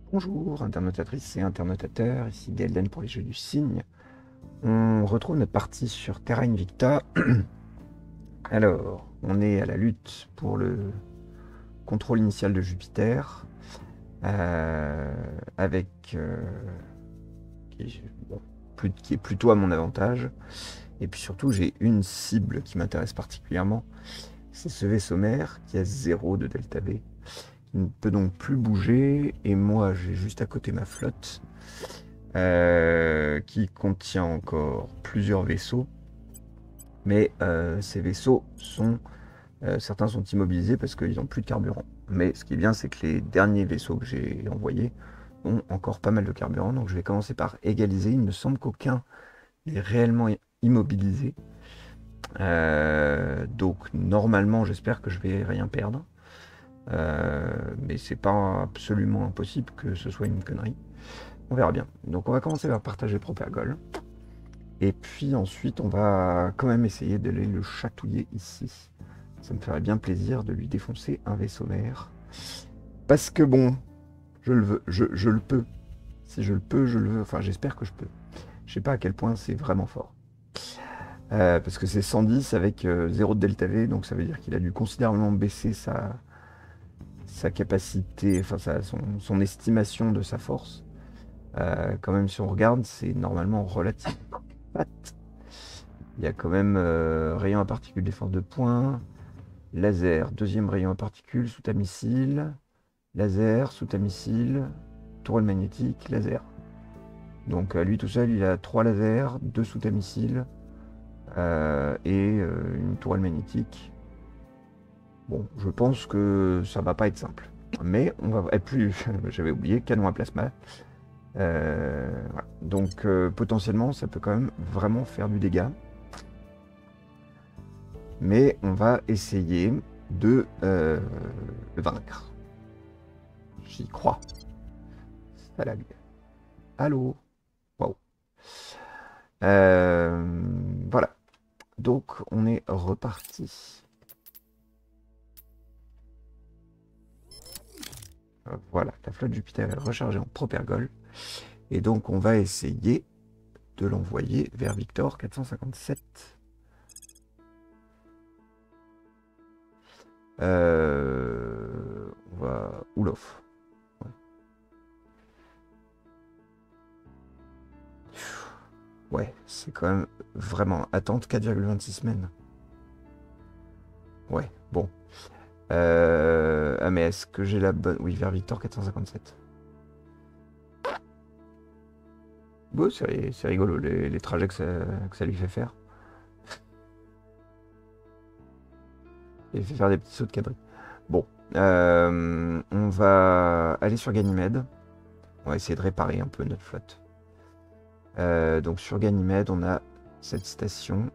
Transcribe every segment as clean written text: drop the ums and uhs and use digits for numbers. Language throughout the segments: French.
Bonjour, internautatrices et internautateurs, ici Gaëlen pour les Jeux du Cygne. On retrouve notre partie sur Terra Invicta. Alors, on est à la lutte pour le contrôle initial de Jupiter, avec qui est plutôt à mon avantage. Et puis surtout, j'ai une cible qui m'intéresse particulièrement, c'est ce vaisseau mère qui a 0 de delta V. Il ne peut donc plus bouger, et moi j'ai juste à côté ma flotte qui contient encore plusieurs vaisseaux, mais ces vaisseaux sont certains sont immobilisés parce qu'ils n'ont plus de carburant. Mais ce qui est bien, c'est que les derniers vaisseaux que j'ai envoyés ont encore pas mal de carburant, donc je vais commencer par égaliser. Il me semble qu'aucun n'est réellement immobilisé, donc normalement j'espère que je vais rien perdre. Mais c'est pas absolument impossible que ce soit une connerie. On verra bien. Donc on va commencer par partager Propergol. Et puis ensuite on va quand même essayer d'aller le chatouiller ici. Ça me ferait bien plaisir de lui défoncer un vaisseau mère. Parce que bon, je le veux, je le peux. Si je le peux, je le veux. Enfin j'espère que je peux. Je sais pas à quel point c'est vraiment fort. Parce que c'est 110 avec 0 de delta V, donc ça veut dire qu'il a dû considérablement baisser sa capacité, enfin son estimation de sa force. Quand même, si on regarde, c'est normalement relatif. Il y a quand même rayon à particules, défense de points, laser, deuxième rayon à particules, sous-ta missile, laser, sous-ta missile, tourelle magnétique, laser. Donc lui tout seul, il a 3 lasers, 2 sous-ta missiles et une tourelle magnétique. Bon, je pense que ça va pas être simple. Mais on va... Et plus, j'avais oublié, canon à plasma. Voilà. Donc potentiellement, ça peut quand même vraiment faire du dégât. Mais on va essayer de le vaincre. J'y crois. Ça lag. Allô. Wow. Voilà. Donc on est reparti. Voilà, la flotte Jupiter est rechargée en Propergol. Et donc on va essayer de l'envoyer vers Victor 457. On va... Oulof. Ouais, c'est quand même vraiment... Attente 4,26 semaines. Ouais, bon. Ah mais est-ce que j'ai la bonne... Oui, vers Victor 457. Bon, c'est rigolo, les trajets que ça lui fait faire. Il fait faire des petits sauts de quadrille. Bon, on va aller sur Ganymède. On va essayer de réparer un peu notre flotte. Donc sur Ganymède, on a cette station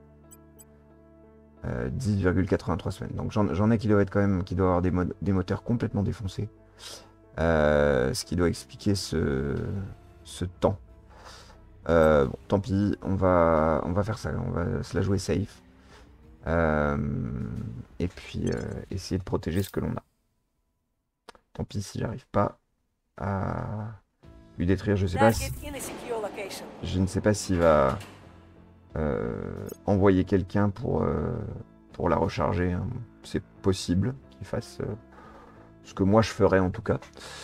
10,83 semaines. Donc j'en ai qui doivent être quand même, qui doivent avoir des moteurs complètement défoncés. Ce qui doit expliquer ce temps. Bon, tant pis, on va faire ça, on va se la jouer safe. Et puis essayer de protéger ce que l'on a. Tant pis si j'arrive pas à lui détruire, je sais pas si... Je ne sais pas s'il va envoyer quelqu'un pour la recharger, hein. C'est possible qu'il fasse ce que moi je ferais en tout cas.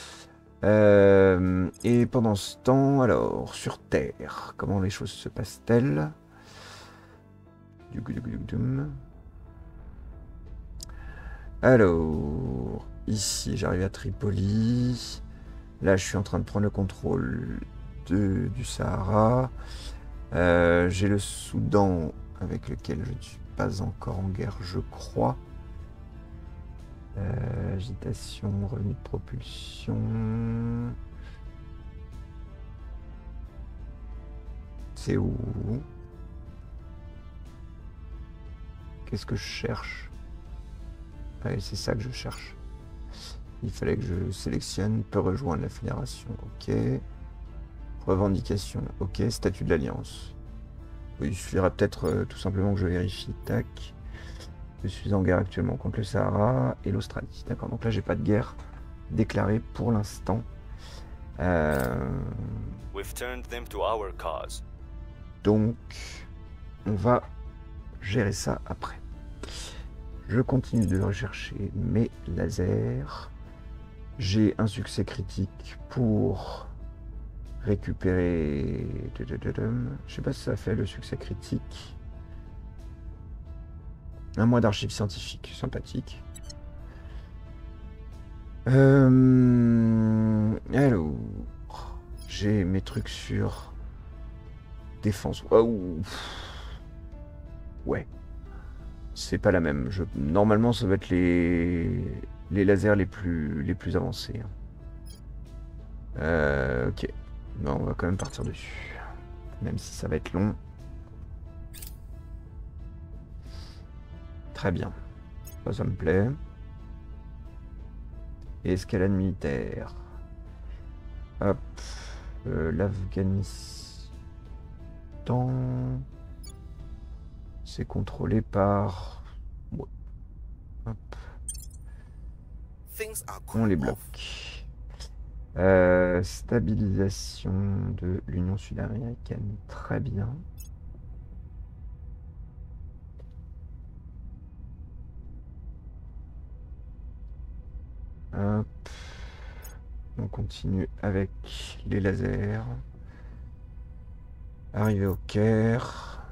Et pendant ce temps, alors, sur Terre, comment les choses se passent-elles? Alors, ici, j'arrive à Tripoli. Là, je suis en train de prendre le contrôle du Sahara. J'ai le Soudan avec lequel je ne suis pas encore en guerre, je crois. Agitation, revenu de propulsion. C'est où? Qu'est-ce que je cherche? Ah, c'est ça que je cherche. Il fallait que je sélectionne, peut rejoindre la fédération, ok. Revendication, ok. Statut de l'Alliance. Oui, il suffirait peut-être tout simplement que je vérifie, tac. Je suis en guerre actuellement contre le Sahara et l'Australie. D'accord, donc là j'ai pas de guerre déclarée pour l'instant. We've turned them to our cause. Donc, on va gérer ça après. Je continue de rechercher mes lasers. J'ai un succès critique pour récupérer... Je sais pas si ça fait le succès critique. Un mois d'archives scientifiques, sympathique. Alors, j'ai mes trucs sur défense. Oh, ouais, c'est pas la même. Normalement, ça va être les lasers les plus avancés. Ok, non, on va quand même partir dessus, même si ça va être long. Très bien, ça me plaît. Escalade militaire. Hop. L'Afghanistan. C'est contrôlé par... Ouais. Hop. On les bloque. Stabilisation de l'Union sud-américaine. Très bien. Hop. On continue avec les lasers. Arrivé au Caire.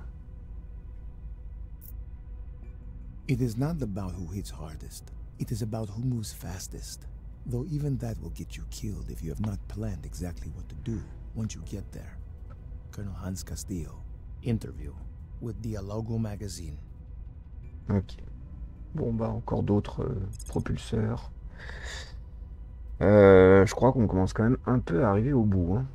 It is not about who hits hardest. It is about who moves fastest. Though even that will get you killed if you have not planned exactly what to do once you get there. Colonel Hans Castillo. Interview with Dialogo Magazine. Ok. Bon bah encore d'autres propulseurs. Je crois qu'on commence quand même un peu à arriver au bout. Hein.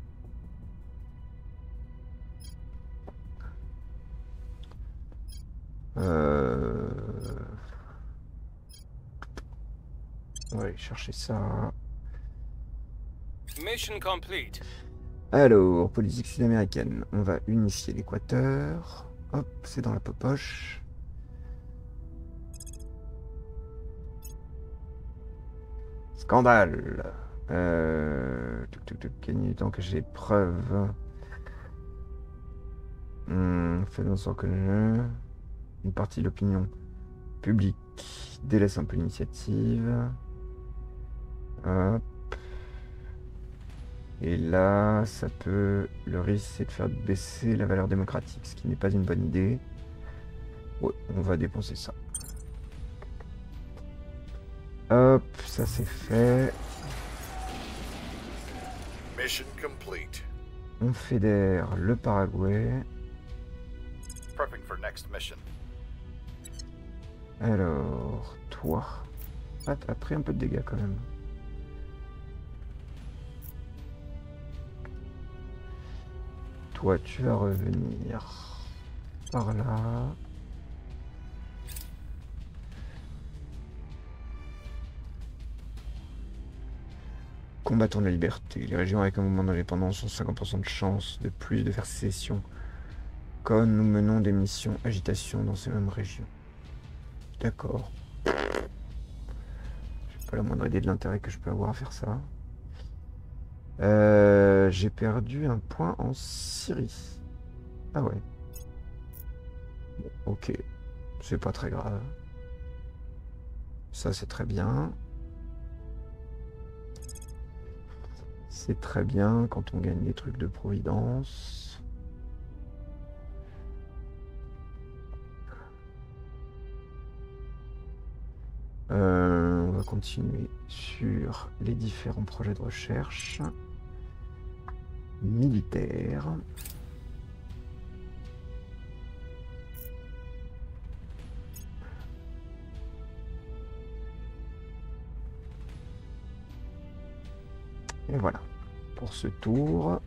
On va aller chercher ça. Mission complete. Alors, politique sud-américaine. On va unifier l'Équateur. Hop, c'est dans la poche. Scandale. Gagner du temps que j'ai preuve. Faisons en sorte que une partie de l'opinion publique délaisse un peu l'initiative. Hop. Et là, ça peut... Le risque, c'est de faire baisser la valeur démocratique, ce qui n'est pas une bonne idée. Ouais, on va dépenser ça. Hop, ça c'est fait. Mission complete. On fédère le Paraguay. Prepping for next mission. Alors, toi... Ah, t'as pris un peu de dégâts quand même. Toi, tu vas revenir par là. Combattons la liberté. Les régions avec un mouvement d'indépendance ont 50% de chance de plus de faire sécession. Quand nous menons des missions agitation dans ces mêmes régions. D'accord. J'ai pas la moindre idée de l'intérêt que je peux avoir à faire ça. J'ai perdu un point en Syrie. Ah ouais. Bon, ok. C'est pas très grave. Ça, c'est très bien. C'est très bien quand on gagne des trucs de providence. On va continuer sur les différents projets de recherche militaires. Et voilà, pour ce tour.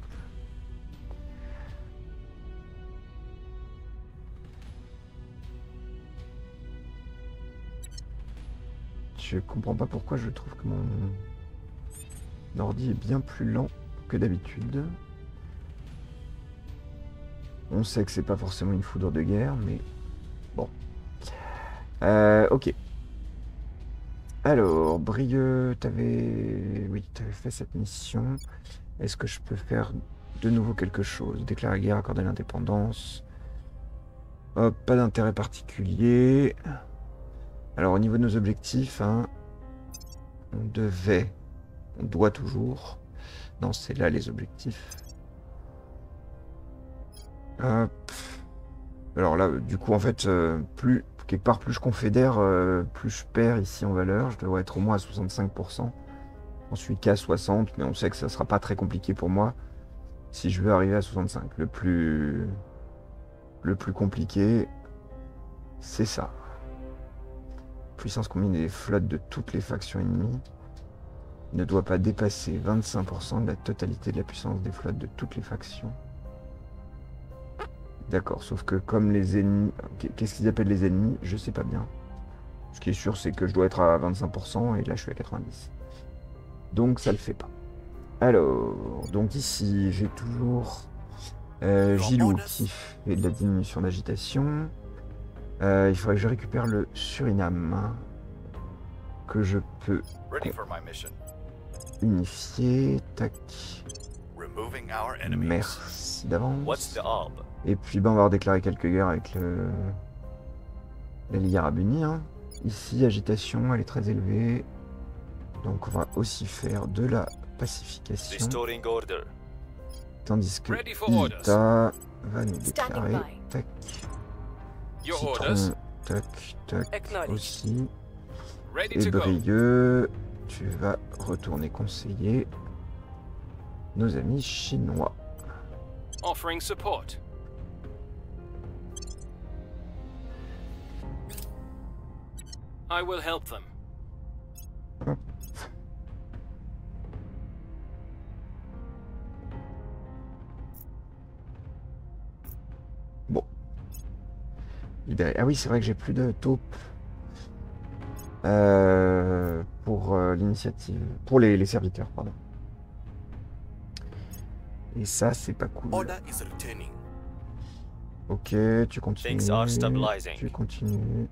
Je comprends pas pourquoi je trouve que mon ordi est bien plus lent que d'habitude. On sait que c'est pas forcément une foudre de guerre, mais bon. Ok. Alors, Brieux, oui, t'avais fait cette mission. Est-ce que je peux faire de nouveau quelque chose? Déclarer guerre, accorder l'indépendance. Hop, pas d'intérêt particulier. Alors, au niveau de nos objectifs, hein, on doit toujours. Non, c'est là les objectifs. Hop. Alors là, du coup, en fait, quelque part, plus je confédère, plus je perds ici en valeur. Je devrais être au moins à 65%. On suis qu'à 60, mais on sait que ça sera pas très compliqué pour moi si je veux arriver à 65. Le plus compliqué, c'est ça. Puissance combinée des flottes de toutes les factions ennemies ne doit pas dépasser 25% de la totalité de la puissance des flottes de toutes les factions. D'accord, sauf que comme les ennemis... Qu'est-ce qu'ils appellent les ennemis? Je sais pas bien. Ce qui est sûr, c'est que je dois être à 25% et là, je suis à 90%. Donc, ça le fait pas. Alors, donc ici, j'ai toujours Gilou qui fait de la diminution d'agitation. Il faudrait que je récupère le Suriname, hein, que je peux unifier. Tac. Merci d'avance. Et puis ben, on va redéclarer quelques guerres avec la Ligue Arabe Unie. Hein. Ici, agitation, elle est très élevée. Donc on va aussi faire de la pacification. Tandis que Ita va nous déclarer. Tac. Citron, tac, tac, aussi. Et Brieux, tu vas retourner conseiller nos amis chinois. Offering support. I will help them. Hop. Bon. Libéré. Ah oui, c'est vrai que j'ai plus de taupe pour l'initiative, pour les serviteurs, pardon. Et ça, c'est pas cool. Ok, tu continues. Tu continues.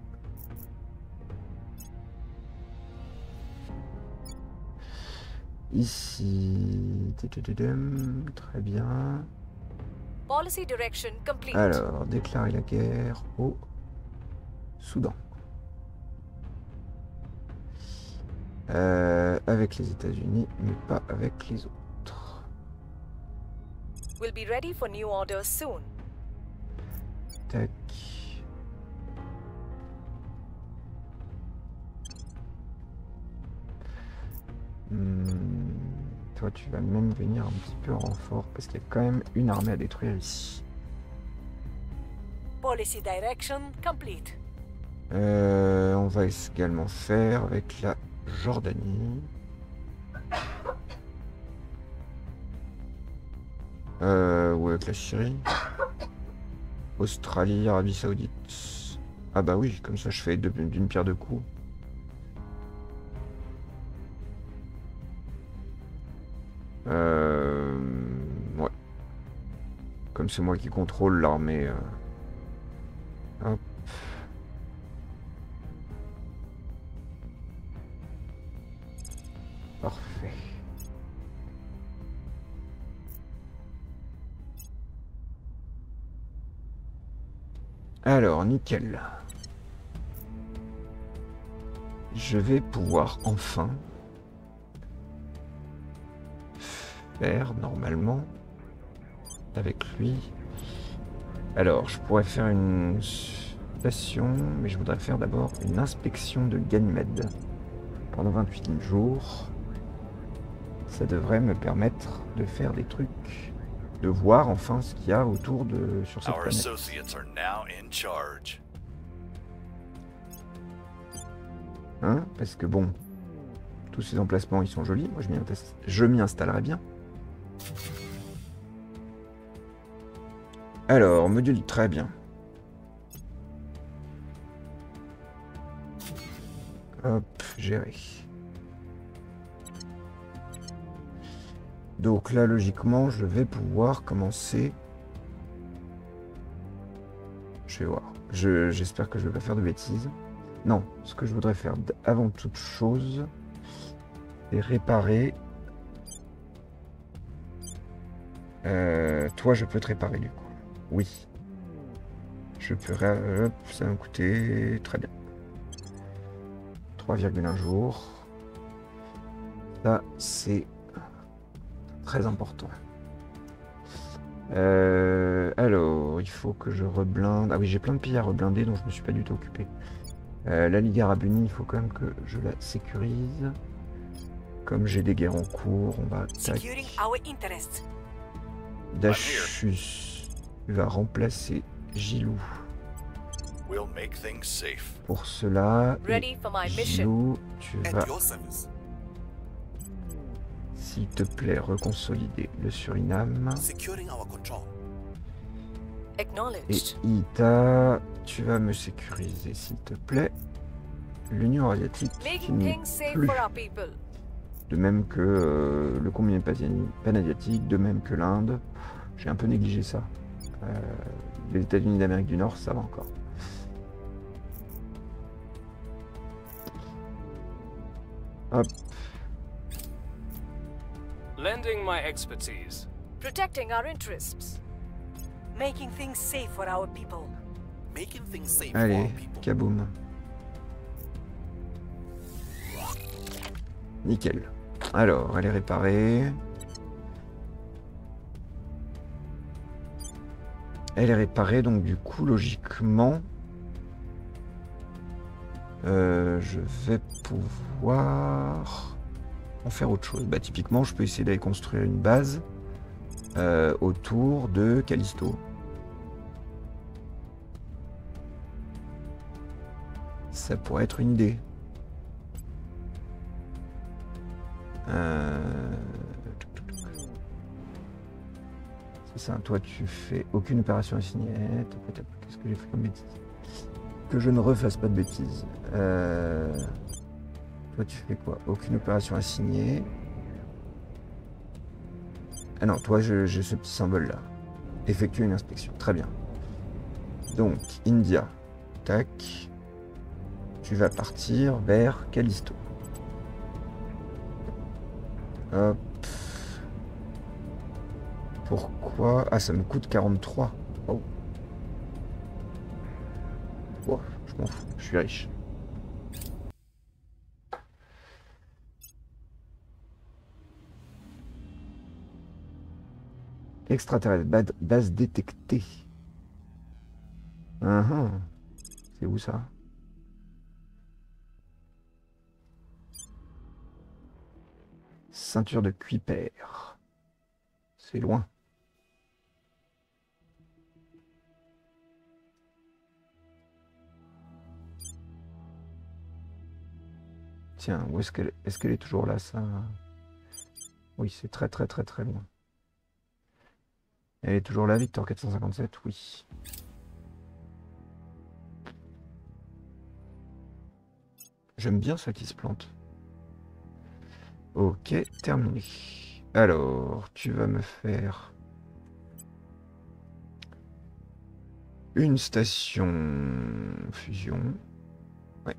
Ici, très bien. Policy direction complete. Alors, déclarer la guerre au Soudan. Avec les États-Unis, mais pas avec les autres. We'll be ready for new orders soon. Tac. Toi, tu vas même venir un petit peu en renfort parce qu'il y a quand même une armée à détruire ici. Policy direction complete. On va également faire avec la Jordanie. Ou avec la Syrie. Australie, Arabie Saoudite. Ah bah oui, comme ça je fais d'une pierre deux coups. Ouais. Comme c'est moi qui contrôle l'armée. Hop. Parfait. Alors, nickel. Je vais pouvoir enfin faire normalement avec lui. Alors, je pourrais faire une station, mais je voudrais faire d'abord une inspection de Ganymède pendant 28 jours. Ça devrait me permettre de faire des trucs, de voir enfin ce qu'il y a autour sur cette planète. Hein? Parce que bon, tous ces emplacements ils sont jolis, moi je m'y installerai bien. Alors, module, très bien. Hop, gérer. Donc là, logiquement, je vais pouvoir commencer. Je vais voir. J'espère que je ne vais pas faire de bêtises. Non, ce que je voudrais faire avant toute chose, c'est réparer. Toi, je peux te réparer du coup. Oui. Je peux... Hop, ça va me coûter... Très bien. 3,1 jours. Ça, c'est très important. Alors, il faut que je reblinde. Ah oui, j'ai plein de pilles à reblinder dont je me suis pas du tout occupé. La Ligue Arabunie, il faut quand même que je la sécurise. Comme j'ai des guerres en cours, on va... Tac. Dachus, tu vas remplacer Gilou. We'll make things safe. Pour cela, Ready for my mission. Gilou, tu At vas, your service. s'il te plaît, reconsolider le Suriname. Securing our control. Et Acknowledged. Ita, tu vas me sécuriser, s'il te plaît, l'Union asiatique, qui Making n'est things safe plus. for our people. De même que le communisme panasiatique, de même que l'Inde. J'ai un peu négligé ça. Les États-Unis d'Amérique du Nord, ça va encore. Hop. Lending my expertise. Protecting our interests. Making things safe for our people. Making things safe for our Allez, people. kaboum. Nickel. Alors, elle est réparée. Elle est réparée, donc du coup, logiquement, je vais pouvoir en faire autre chose. Bah, typiquement, je peux essayer d'aller construire une base autour de Callisto. Ça pourrait être une idée. C'est ça, toi tu fais aucune opération assignée. Qu'est-ce que j'ai fait comme bêtise? Que je ne refasse pas de bêtises. Toi tu fais quoi? Aucune opération assignée. Ah non, toi j'ai ce petit symbole là. Effectuer une inspection. Très bien. Donc, India. Tac. Tu vas partir vers Callisto. Hop. Pourquoi? Ah, ça me coûte 43. Oh. Oh, je m'en fous, je suis riche. Extraterrestre, base détectée. C'est où ça? Ceinture de Kuiper. C'est loin. Tiens, où est-ce qu'elle est toujours là, ça? Oui, c'est très loin. Elle est toujours là, Victor 457, oui. J'aime bien ça qui se plante. Ok, terminé. Alors, tu vas me faire une station fusion. Ouais.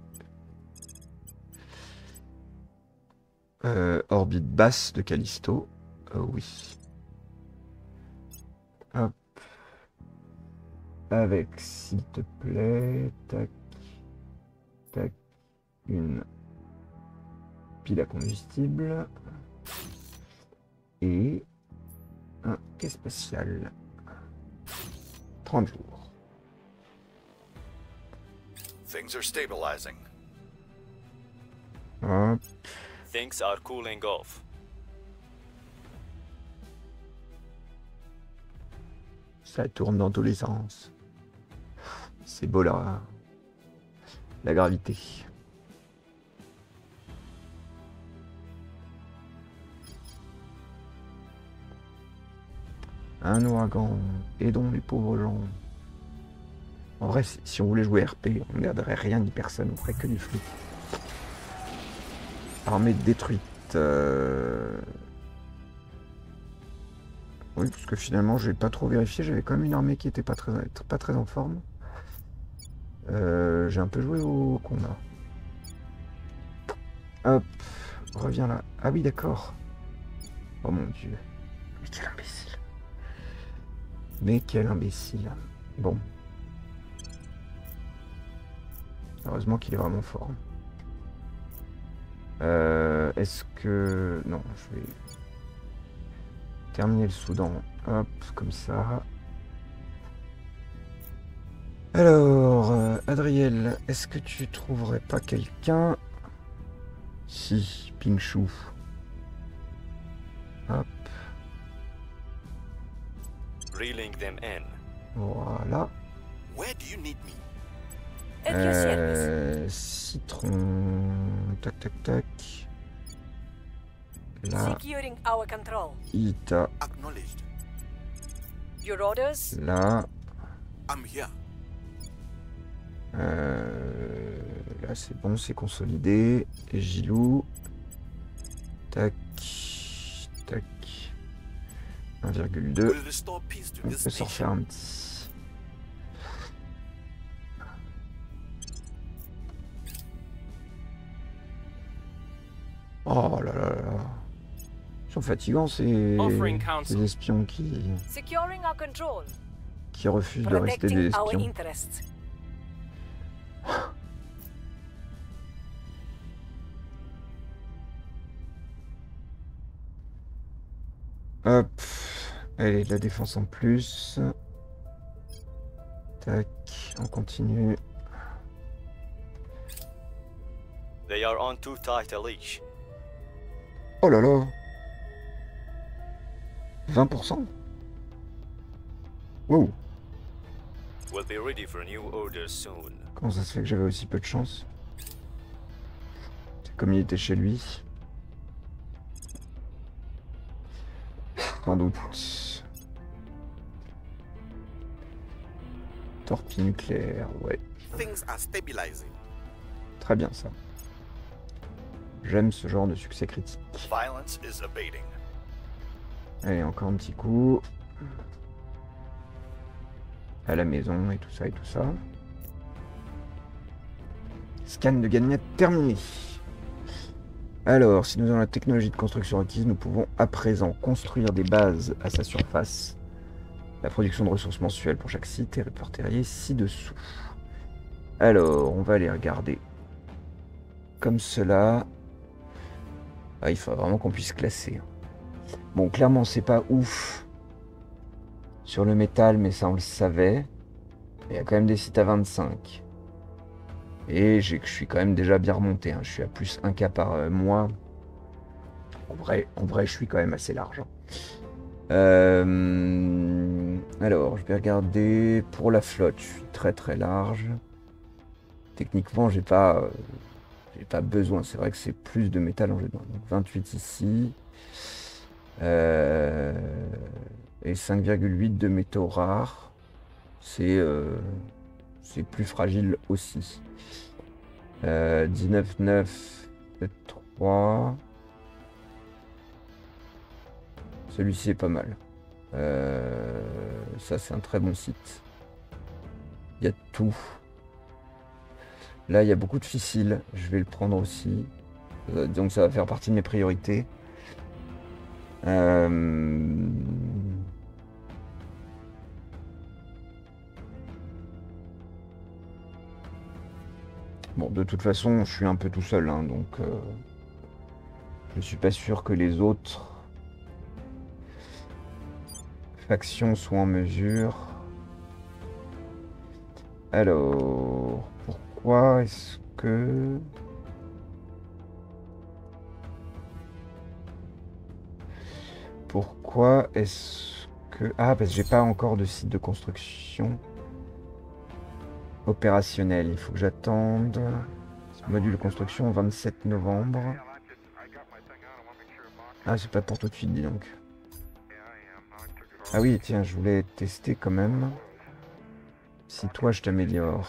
Orbite basse de Callisto. Oui. Hop. Avec, s'il te plaît, tac, tac, une pile à combustible et un quai spatial. 30 jours. Things are stabilizing. Hop. Things are cooling off. Ça tourne dans tous les sens. C'est beau là. La gravité. Un ouragan. Aidons les pauvres gens. En vrai, si on voulait jouer RP, on ne garderait rien ni personne, on ferait que du flou. Armée détruite. Oui, parce que finalement, j'ai pas trop vérifié. J'avais quand même une armée qui était pas très en forme. J'ai un peu joué au combat. Hop, reviens là. Ah oui, d'accord. Oh mon dieu. Mais quel imbécile. Mais quel imbécile. Bon. Heureusement qu'il est vraiment fort. Est-ce que... Non, je vais terminer le Soudan. Hop, comme ça. Alors, Adriel, est-ce que tu trouverais pas quelqu'un? Si, Pingshu. Hop. Reeling them in. Voilà. Where do you need me? At your service. Citron. Tac, tac, tac. Là, Securing our control. Ita. Acknowledged. Your orders? Là. I'm here. Là, c'est bon, c'est consolidé. Et Gilou. Tac. Tac. 1,2. We'll restore peace to On this peut s'en nation. faire un petit. Oh là là là là. Ils sont fatigants ces espions Securing our control. qui refusent de rester des Protecting our espions. interests. Hop. Allez, de la défense en plus. Tac, on continue. They are on too tight a leash. Oh là là. 20%. Wow. We'll be ready for new orders soon. Comment ça se fait que j'avais aussi peu de chance? C'est comme il était chez lui. Sans doute. Torpille nucléaire, ouais. Things are stabilizing. Très bien ça. J'aime ce genre de succès critique. Violence is abating. Allez, encore un petit coup. À la maison et tout ça et tout ça. Scan de Gagnac terminé. Alors, si nous avons la technologie de construction requise, nous pouvons à présent construire des bases à sa surface. La production de ressources mensuelles pour chaque site est répertoriée ci-dessous. Alors, on va aller regarder comme cela. Ah, il faut vraiment qu'on puisse classer. Bon, clairement, c'est pas ouf sur le métal, mais ça, on le savait. Il y a quand même des sites à 25. Et je suis quand même déjà bien remonté. Hein. Je suis à plus 1K par mois. En vrai, je suis quand même assez large. Hein. Alors, je vais regarder pour la flotte. Je suis très très large. Techniquement, j'ai pas besoin. C'est vrai que c'est plus de métal en général. Donc 28 ici. Et 5,8 de métaux rares. C'est plus fragile aussi. 19,9, 7,3. Celui-ci est pas mal. Ça, c'est un très bon site. Il y a tout. Là, il y a beaucoup de fissiles. Je vais le prendre aussi. Donc, ça va faire partie de mes priorités. Bon, de toute façon, je suis un peu tout seul, hein, donc je suis pas sûr que les autres factions soient en mesure. Alors, pourquoi est-ce que... Pourquoi est-ce que... Ah, parce que j'ai pas encore de site de construction opérationnel. Il faut que j'attende. Module de construction 27 novembre. Ah, c'est pas pour tout de suite, dis donc. Ah oui, tiens, je voulais tester quand même. Si toi, je t'améliore.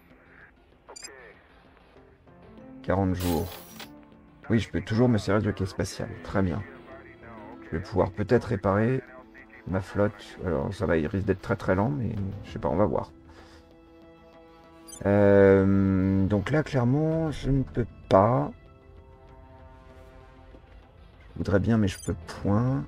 40 jours. Oui, je peux toujours me servir de quai spatial. Très bien. Je vais pouvoir peut-être réparer ma flotte. Alors, ça va, il risque d'être très très lent, mais je sais pas, on va voir. Donc là, clairement, je ne peux pas. Je voudrais bien, mais je peux point.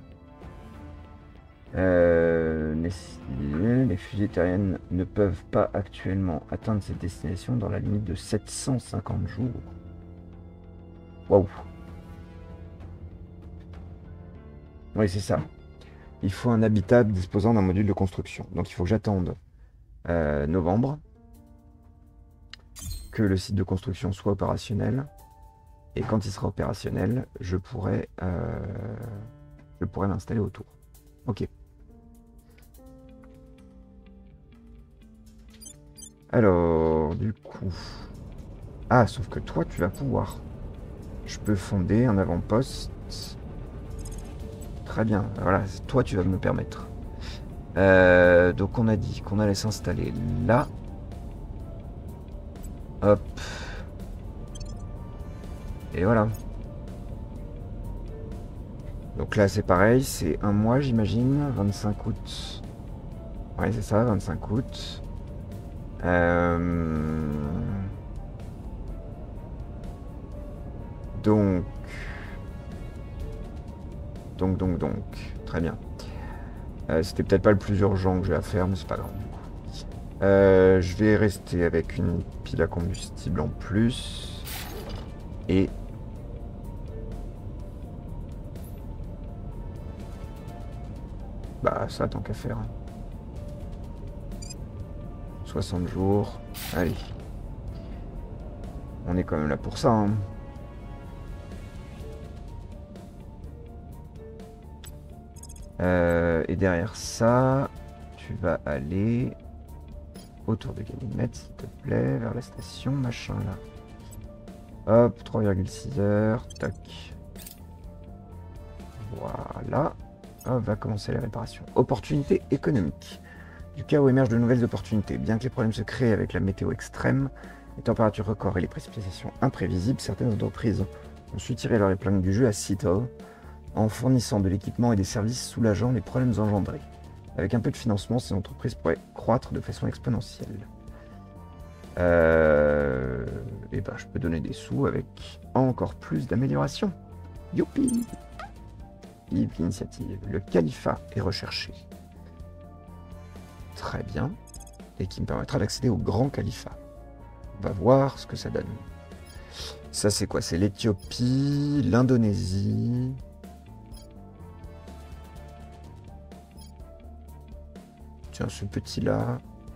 Les fusées terriennes ne peuvent pas actuellement atteindre cette destination dans la limite de 750 jours. Waouh. Oui, c'est ça. Il faut un habitable disposant d'un module de construction. Donc il faut que j'attende novembre, que le site de construction soit opérationnel. Et quand il sera opérationnel, je pourrai l'installer autour. Ok. Alors, du coup... Ah, sauf que toi, tu vas pouvoir. Je peux fonder un avant-poste. Très bien. Voilà, toi, tu vas me permettre. Donc, on a dit qu'on allait s'installer là. Hop. Et voilà. Donc là, c'est pareil. C'est un mois, j'imagine. 25 août. Ouais, c'est ça, 25 août. Donc. Très bien. C'était peut-être pas le plus urgent que j'ai à faire, mais c'est pas grave. Je vais rester avec une pile à combustible en plus. Et... Bah ça, tant qu'à faire. 60 jours. Allez. On est quand même là pour ça. Hein. Et derrière ça, tu vas aller autour de Ganymède, s'il te plaît, vers la station, machin là. Hop, 3,6 heures, tac. Voilà. Hop, va commencer la réparation. Opportunité économique. Du chaos émergent de nouvelles opportunités. Bien que les problèmes se créent avec la météo extrême, les températures records et les précipitations imprévisibles, certaines entreprises ont su tirer leur épingle du jeu à Seattle en fournissant de l'équipement et des services soulageant les problèmes engendrés. Avec un peu de financement, ces entreprises pourraient croître de façon exponentielle. Et ben, je peux donner des sous avec encore plus d'améliorations. Youpi! Vive l'initiative. Le califat est recherché. Très bien. Et qui me permettra d'accéder au grand califat. On va voir ce que ça donne. Ça, c'est quoi? C'est l'Éthiopie, l'Indonésie... Tiens, ce petit-là...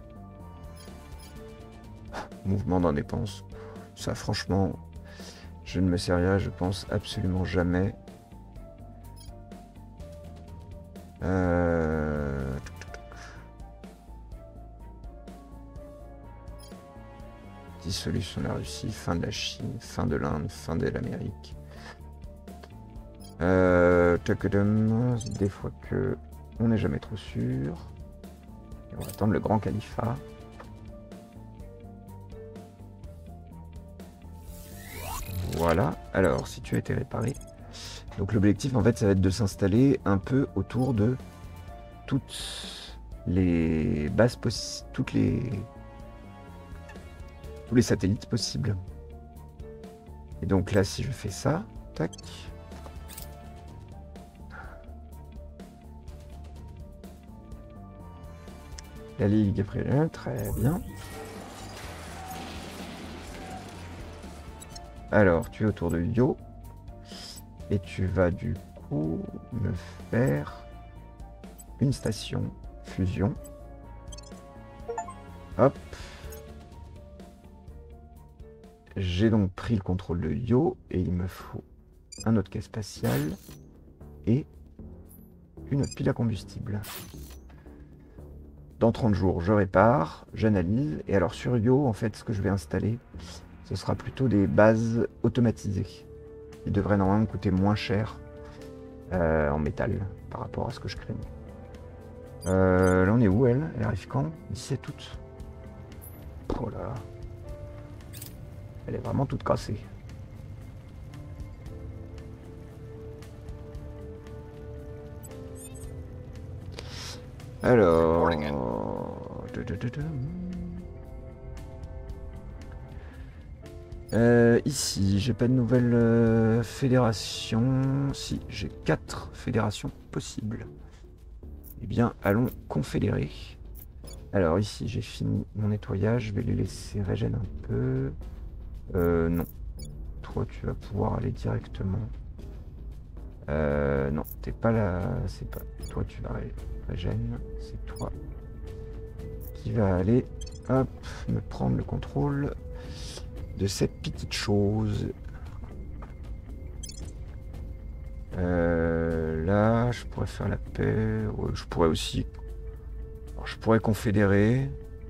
Mouvement d'en dépense. Ça, franchement, je ne me servirai, je pense, absolument jamais. Dissolution de la Russie, fin de la Chine, fin de l'Inde, fin de l'Amérique. Des fois que on n'est jamais trop sûr. Et on va attendre le grand califat. Voilà. Alors, si tu as été réparé. Donc l'objectif, en fait, ça va être de s'installer un peu autour de toutes les bases possibles, tous les satellites possibles. Et donc là, si je fais ça, tac. La Ligue est prête, très bien. Alors, tu es autour de Yo. Et tu vas du coup me faire une station fusion. Hop. J'ai donc pris le contrôle de Yo et il me faut un autre quai spatial et une autre pile à combustible. Dans 30 jours, je répare, j'analyse et alors sur Yo, en fait, ce que je vais installer, ce sera plutôt des bases automatisées. Qui devraient normalement coûter moins cher en métal par rapport à ce que je craignais. Là, on est où, elle? Elle arrive quand? 17 août. Oh là. Elle est vraiment toute cassée. Alors... Ici, j'ai pas de nouvelles fédérations. Si, j'ai 4 fédérations possibles. Eh bien, allons confédérer. Alors ici, j'ai fini mon nettoyage. Je vais les laisser régénérer un peu. Non. Toi, tu vas pouvoir aller directement. Non, t'es pas là. C'est pas. Toi, tu vas régénérer. C'est toi qui va aller, hop, me prendre le contrôle de cette petite chose. Là, je pourrais faire la paix. Ouais, je pourrais aussi. Alors, je pourrais confédérer.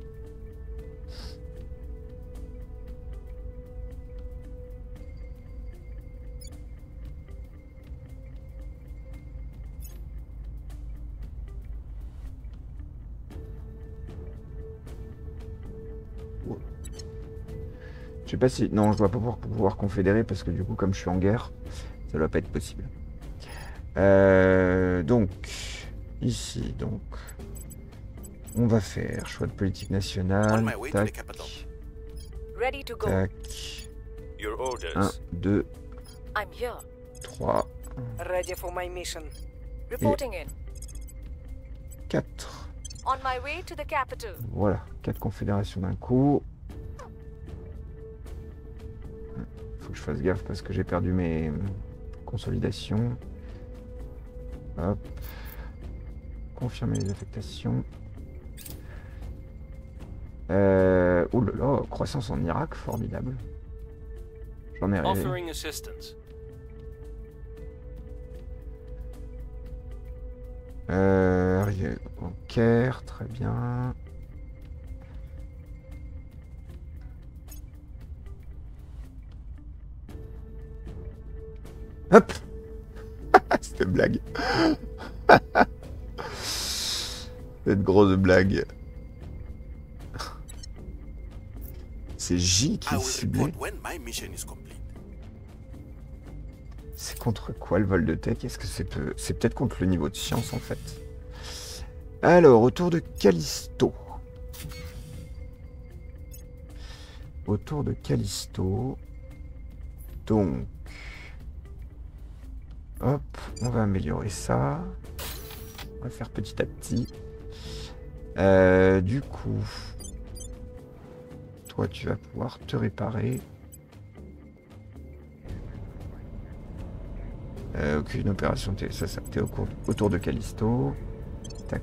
Je sais pas si... Non, je dois pas pouvoir confédérer parce que du coup, comme je suis en guerre, ça doit pas être possible. Donc, ici, donc, on va faire choix de politique nationale. Tac. Ready to go. Tac. Your 1, orders. 2, I'm here. 3, Ready for my mission. Reporting in. 4. On my way to the capital. Voilà, 4 confédérations d'un coup. Faut que je fasse gaffe parce que j'ai perdu mes consolidations. Hop. Confirmer les affectations. Oh là là, croissance en Irak, formidable. J'en ai rêvé. Offering assistance. Au Caire, très bien. Hop. Cette blague. Cette grosse blague. C'est J qui I est will ciblé. report when my mission is complete. C'est contre quoi le vol de tech? Est-ce que c'est peut-être contre le niveau de science en fait? Alors, autour de Callisto. Autour de Callisto. Donc. Hop, on va améliorer ça. On va faire petit à petit. Du coup. Toi, tu vas pouvoir te réparer. Aucune opération, ça t'es autour de Callisto. Tac.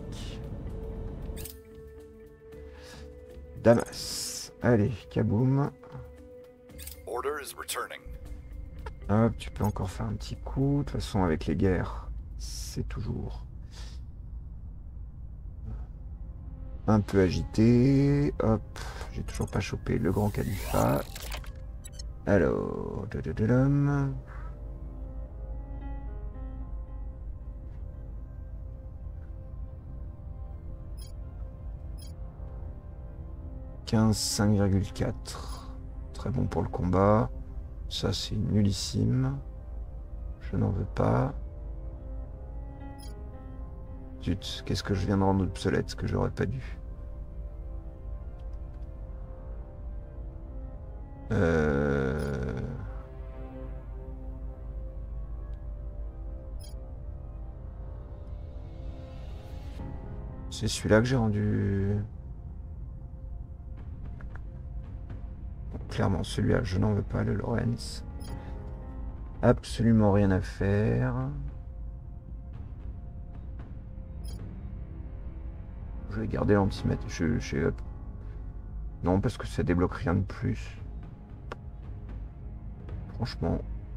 Damas. Allez, kaboum. Order is returning. Hop, tu peux encore faire un petit coup. De toute façon, avec les guerres, c'est toujours un peu agité. Hop, j'ai toujours pas chopé le grand califat. Alors, l'homme. 5,4. Très bon pour le combat. Ça, c'est nullissime. Je n'en veux pas. Zut, qu'est-ce que je viens de rendre obsolète, ce que j'aurais pas dû. C'est celui-là que j'ai rendu... Clairement, celui-là, je n'en veux pas, le Lorenz. Absolument rien à faire. Je vais garder l'antimètre. Non, parce que ça débloque rien de plus. Franchement.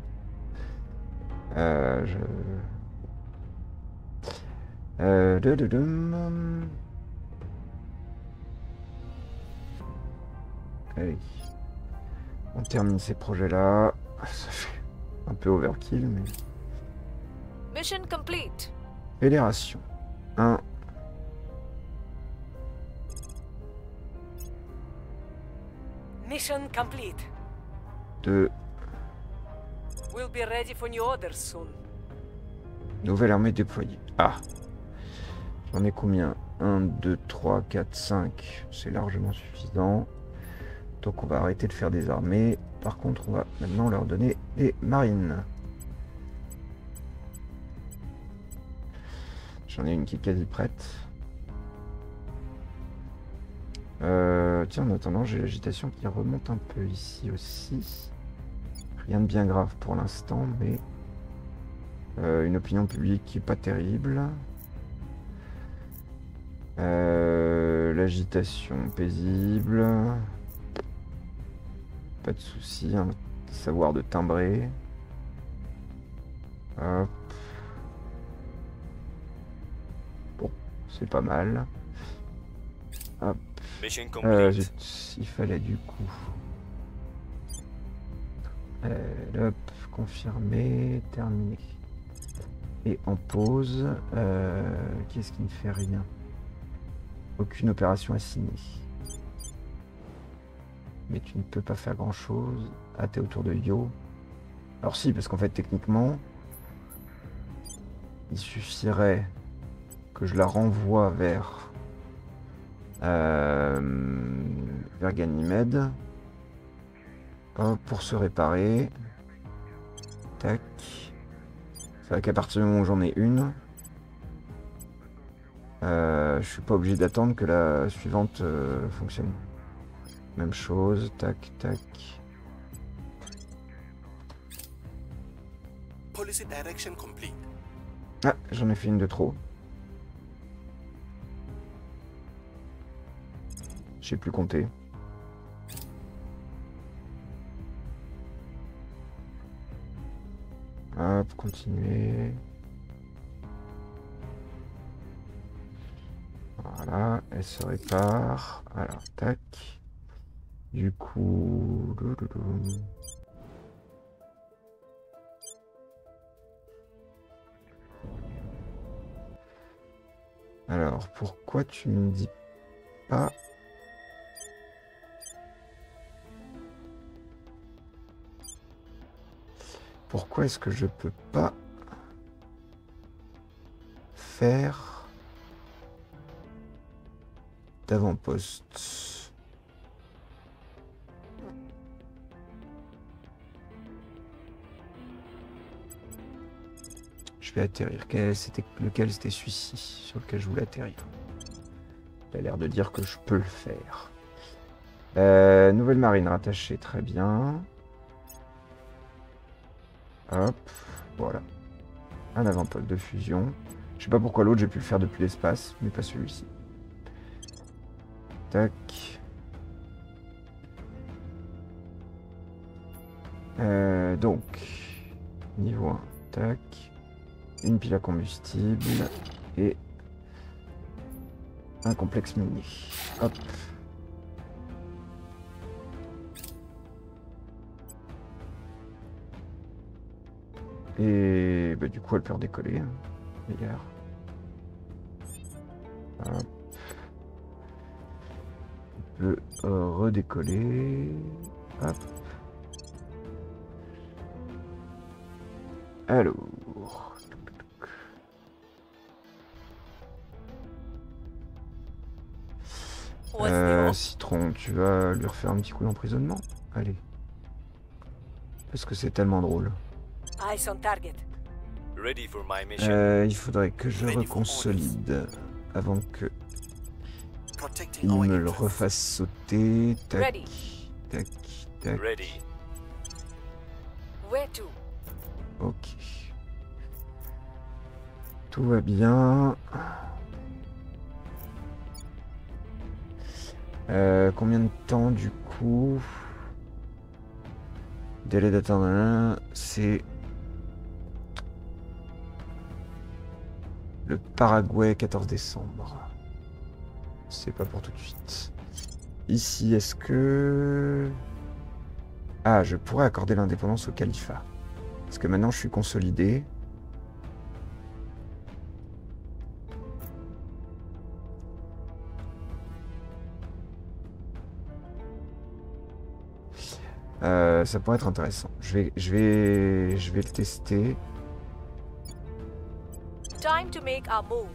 Allez. On termine ces projets-là. Ça fait un peu overkill, mais... Mission complete. Fédération. 1. Mission complete. 2. We'll be ready for new orders soon. Nouvelle armée déployée. Ah. J'en ai combien? 1, 2, 3, 4, 5. C'est largement suffisant. Donc on va arrêter de faire des armées. Par contre, on va maintenant leur donner des marines. J'en ai une qui est quasi prête. Tiens, en attendant, j'ai l'agitation qui remonte un peu ici aussi. Rien de bien grave pour l'instant, mais une opinion publique qui est pas terrible. L'agitation paisible. Pas de souci, hein. Savoir de timbrer. Hop. Bon, c'est pas mal. Hop. Mission complete. Zut, il fallait du coup. Hop, confirmé, terminé. Et en pause, qu'est-ce qui ne fait rien? Aucune opération assignée. Mais tu ne peux pas faire grand chose. Ah, t'es autour de Yo. Alors si, parce qu'en fait, techniquement, il suffirait que je la renvoie vers Ganymède. Hop, pour se réparer. Tac. C'est vrai qu'à partir du moment où j'en ai une, je suis pas obligé d'attendre que la suivante fonctionne. Même chose, tac, tac. Policy direction complete. Ah, j'en ai fait une de trop. Je sais plus compter. Hop, continuer. Voilà, elle se répare. Alors, tac. Du coup... Alors, pourquoi tu me dis pas... Pourquoi est-ce que je peux pas faire d'avant-poste? Je vais atterrir. Lequel c'était celui-ci sur lequel je voulais atterrir? Il a l'air de dire que je peux le faire. Nouvelle marine rattachée, très bien. Hop, voilà. Un avant-poste de fusion. Je sais pas pourquoi l'autre j'ai pu le faire depuis l'espace, mais pas celui-ci. Tac. Donc, niveau 1, tac. Une pile à combustible et un complexe minier. Hop. Et bah, du coup, elle peut redécoller. Hein, d'ailleurs. Hop. On peut redécoller. Hop. Alors. Citron, tu vas lui refaire un petit coup d'emprisonnement? Allez. Parce que c'est tellement drôle. Eyes on target. Ready for my mission. Il faudrait que je reconsolide avant que Protecting il our me le interests. refasse sauter. Tac, Ready. tac, tac. Ready. Where to? Ok. Tout va bien. Combien de temps du coup? Délai d'attente, c'est le Paraguay 14 décembre. C'est pas pour tout de suite. Ici, est-ce que... Ah, je pourrais accorder l'indépendance au califat. Parce que maintenant je suis consolidé. Ça pourrait être intéressant. Je vais le tester. Time to make our move.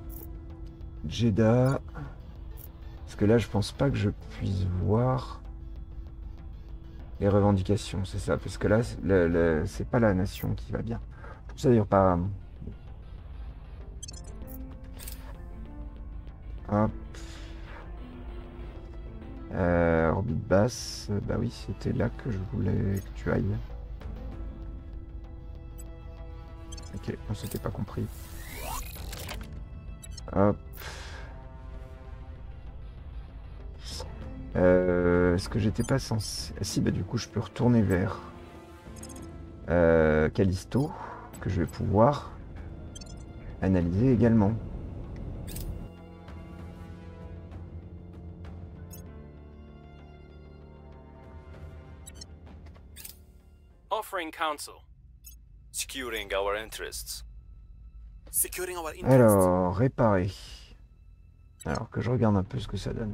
Jeddah. Parce que là, je pense pas que je puisse voir Les revendications, c'est ça. Parce que là, c'est pas la nation qui va bien. Ça d'ailleurs pas... Hop. Orbite basse, bah oui, c'était là que je voulais que tu ailles. Ok, on s'était pas compris. Hop. Est-ce que j'étais pas censé... Ah, si, bah du coup je peux retourner vers Callisto, que je vais pouvoir analyser également. Offering counsel. Securing our interests. Securing our interest. Alors, réparer. Alors que je regarde un peu ce que ça donne.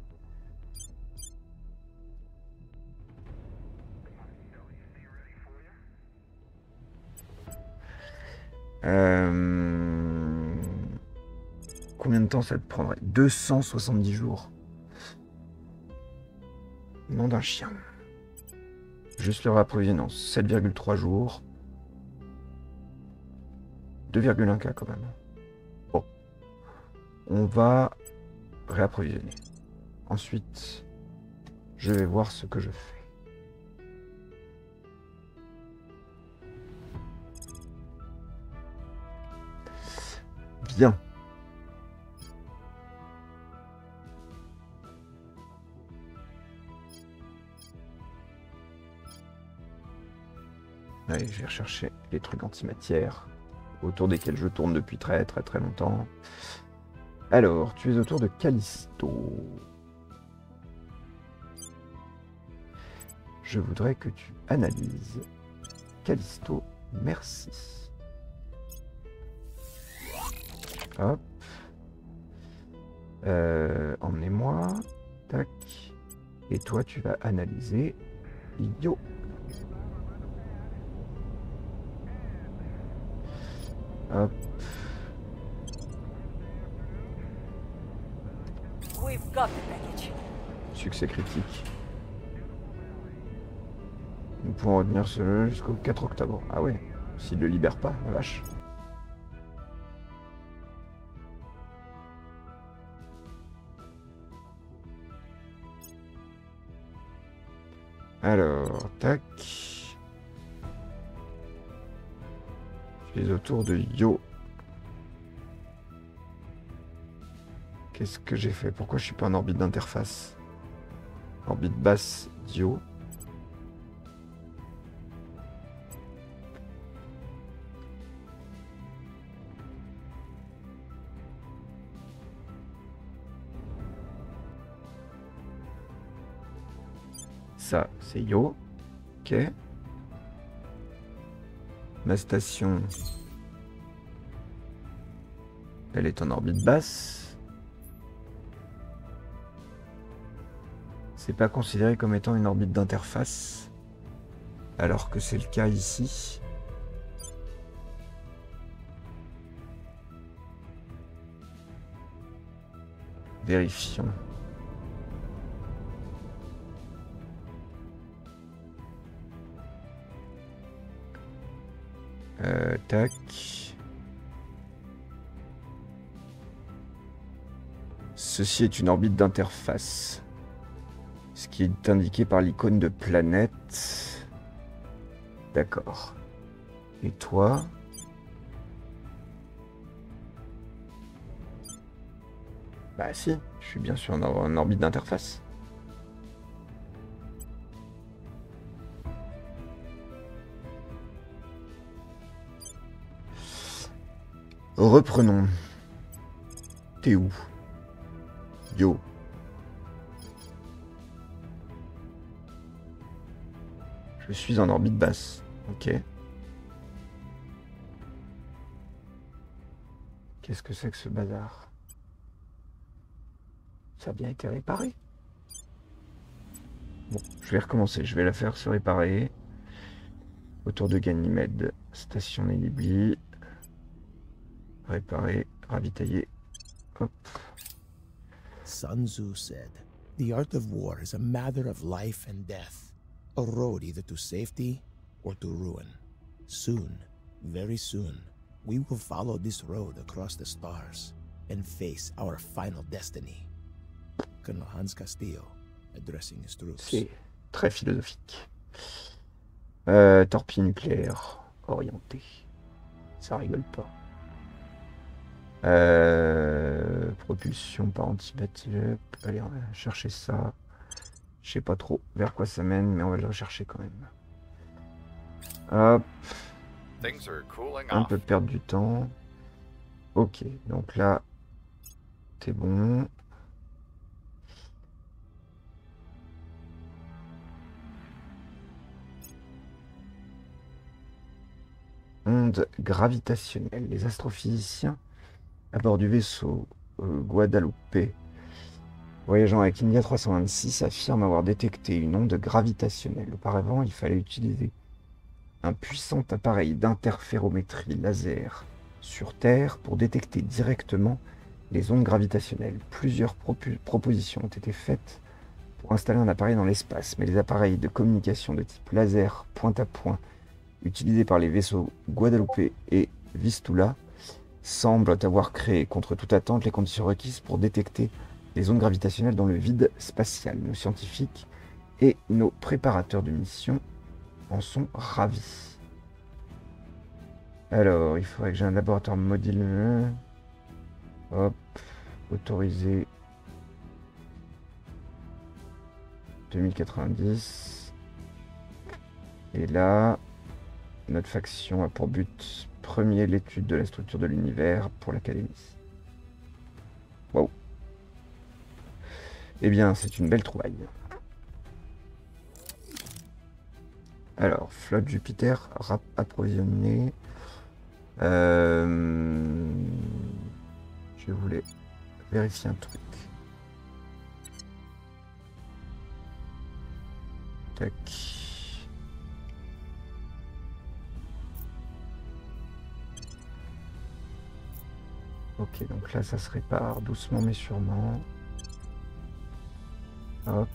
Combien de temps ça te prendrait? 270 jours. Nom d'un chien. Juste le réapprovisionnement. 7,3 jours. 2,1K quand même. Bon. On va réapprovisionner. Ensuite, je vais voir ce que je fais. Bien. Allez, je vais rechercher les trucs antimatière autour desquels je tourne depuis très longtemps. Alors, tu es autour de Callisto. Je voudrais que tu analyses Callisto. Merci. Hop. Emmenez-moi. Tac. Et toi, tu vas analyser Yo. Hop. We've got the package. Succès critique. Nous pouvons retenir ce jeu jusqu'au 4 octobre. Ah ouais, s'il ne le libère pas, la vache. Alors, tac. Je suis autour de Yo. Qu'est-ce que j'ai fait? Pourquoi je suis pas en orbite d'interface? Orbite basse, Yo. Ça, c'est Yo. Ok. Ma station, elle est en orbite basse. C'est pas considéré comme étant une orbite d'interface, alors que c'est le cas ici. Vérifions. Tac. Ceci est une orbite d'interface. Ce qui est indiqué par l'icône de planète. D'accord. Et toi? Bah si, je suis bien sûr en orbite d'interface. Reprenons. T'es où? Yo. Je suis en orbite basse. Ok. Qu'est-ce que c'est que ce bazar? Ça a bien été réparé. Bon, je vais recommencer. Je vais la faire se réparer. Autour de Ganymède. Station Nelibli. Réparer, ravitailler. Hop. Sun Tzu said, "The art of war is a matter of life and death. A road either to safety or to ruin. Soon, very soon, we will follow this road across the stars and face our final destiny. Colonel Hans Castillo, addressing his troops. C'est très philosophique. Torpille nucléaire orientée. Ça rigole pas. Propulsion par anti-battle. Allez, on va chercher ça. Je sais pas trop vers quoi ça mène, mais on va le rechercher quand même. Hop. Things are cooling Un off. peu perdre du temps. Ok, donc là, c'est bon. Onde gravitationnelle. Les astrophysiciens à bord du vaisseau Guadalupe, voyageant avec India 326, affirment avoir détecté une onde gravitationnelle. Auparavant, il fallait utiliser un puissant appareil d'interférométrie laser sur Terre pour détecter directement les ondes gravitationnelles. Plusieurs propositions ont été faites pour installer un appareil dans l'espace, mais les appareils de communication de type laser point-à-point utilisés par les vaisseaux Guadalupe et Vistula semblent avoir créé contre toute attente les conditions requises pour détecter les ondes gravitationnelles dans le vide spatial. Nos scientifiques et nos préparateurs de mission en sont ravis. Alors, il faudrait que j'ai un laboratoire module. Hop, autorisé 2090. Et là, notre faction a pour but premier l'étude de la structure de l'univers pour l'Académie. Waouh. Eh bien, c'est une belle trouvaille. Alors, flotte Jupiter approvisionnée. Je voulais vérifier un truc. Tac. Ok, donc là, ça se répare doucement mais sûrement. Hop.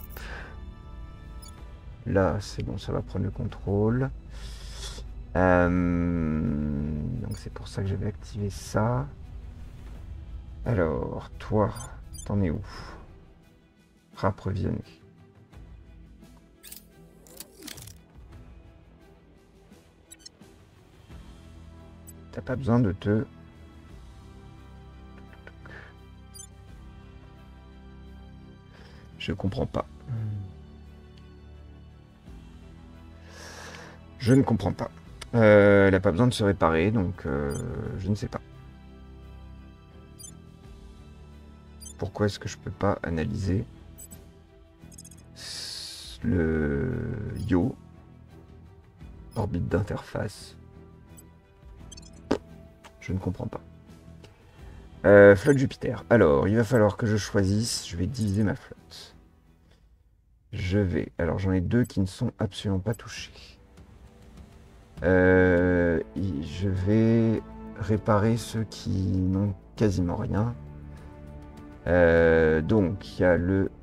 Là, c'est bon, ça va prendre le contrôle. Donc c'est pour ça que j'avais activé ça. Alors, toi, t'en es où? Rapprovisionner. T'as pas besoin de te... Je comprends pas. Je ne comprends pas. Elle n'a pas besoin de se réparer, donc je ne sais pas. Pourquoi est-ce que je peux pas analyser le Yo, orbite d'interface? Je ne comprends pas. Flotte Jupiter. Alors, il va falloir que je choisisse. Je vais diviser ma flotte. Je vais... Alors, j'en ai deux qui ne sont absolument pas touchés. Je vais réparer ceux qui n'ont quasiment rien. Donc, il y a le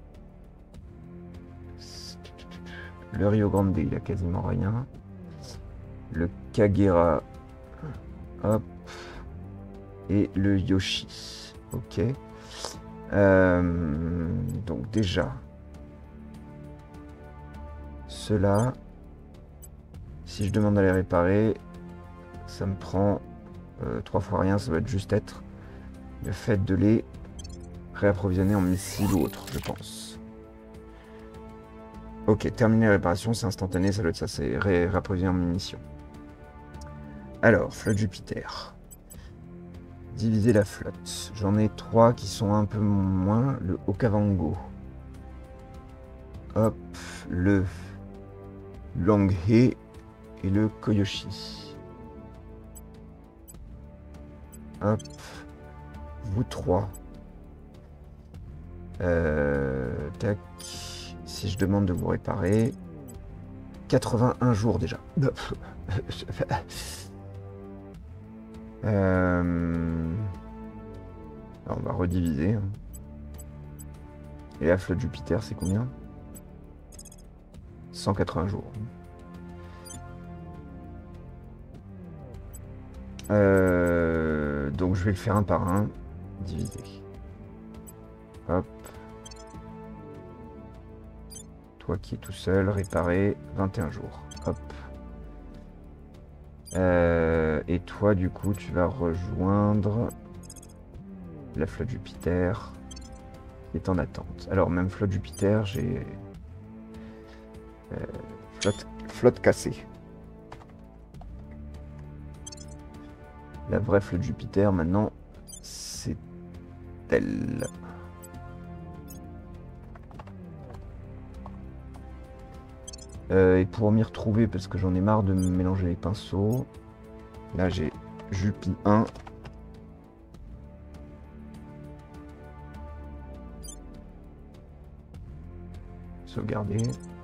Rio Grande, il a quasiment rien. Le Kagera. Hop. Et le Yoshi. Ok. Donc déjà, ceux-là, si je demande à les réparer, ça me prend 3 fois rien. Ça va juste être le fait de les réapprovisionner en missiles ou autre, je pense. Ok, terminer la réparation, c'est instantané, ça doit être ça, c'est réapprovisionner en munitions. Alors, flotte Jupiter. Diviser la flotte. J'en ai 3 qui sont un peu moins. Le Okavango. Hop. Le Longhe et le Koyoshi. Hop. Vous 3. Tac. Si je demande de vous réparer. 81 jours déjà. Alors on va rediviser. Et la flotte Jupiter, c'est combien? 180 jours. Donc je vais le faire un par un. Diviser. Hop. Toi qui es tout seul, réparer 21 jours. Hop. Et toi, du coup, tu vas rejoindre la flotte Jupiter qui est en attente. Alors, même flotte Jupiter, j'ai flotte cassée. La vraie flotte Jupiter, maintenant, c'est elle. Et pour m'y retrouver, parce que j'en ai marre de me mélanger les pinceaux, là j'ai Jupi 1. Sauvegarder.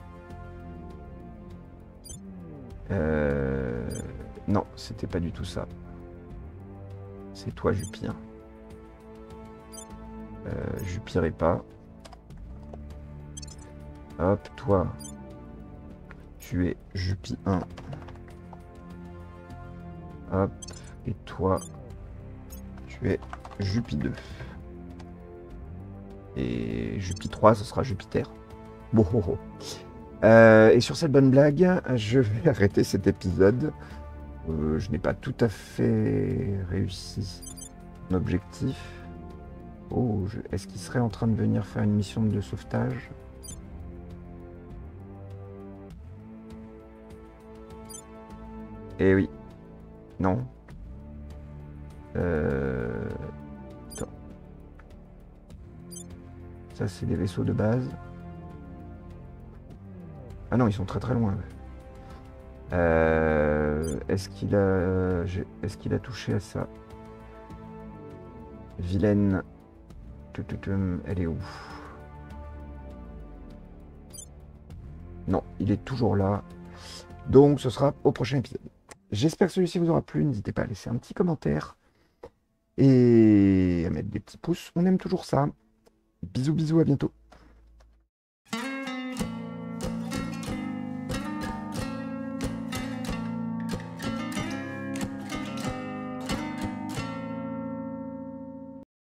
Non, c'était pas du tout ça. C'est toi, Jupi 1. Jupirez pas. Hop, toi. Tu es Jupi 1. Hop. Et toi, tu es Jupi 2. Et Jupi 3, ce sera Jupiter. Bon, oh, oh. Et sur cette bonne blague, je vais arrêter cet épisode. Je n'ai pas tout à fait réussi mon objectif. Oh, est-ce qu'il serait en train de venir faire une mission de sauvetage ? Eh oui. Non. Attends. Ça, c'est des vaisseaux de base. Ah non, ils sont très très loin. Est-ce qu'il a touché à ça? Vilaine. Elle est où? Non, il est toujours là. Donc, ce sera au prochain épisode. J'espère que celui-ci vous aura plu. N'hésitez pas à laisser un petit commentaire et à mettre des petits pouces. On aime toujours ça. Bisous, bisous, à bientôt.